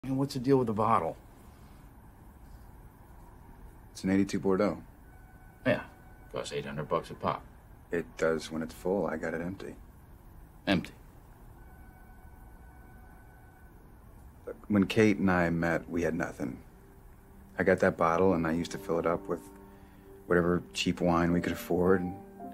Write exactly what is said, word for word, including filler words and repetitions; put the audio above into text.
And what's the deal with the bottle? It's an eighty-two Bordeaux. Yeah, costs eight hundred bucks a pop. It does when it's full. I got it empty. Empty. Look, when Kate and I met, we had nothing. I got that bottle, and I used to fill it up with whatever cheap wine we could afford, and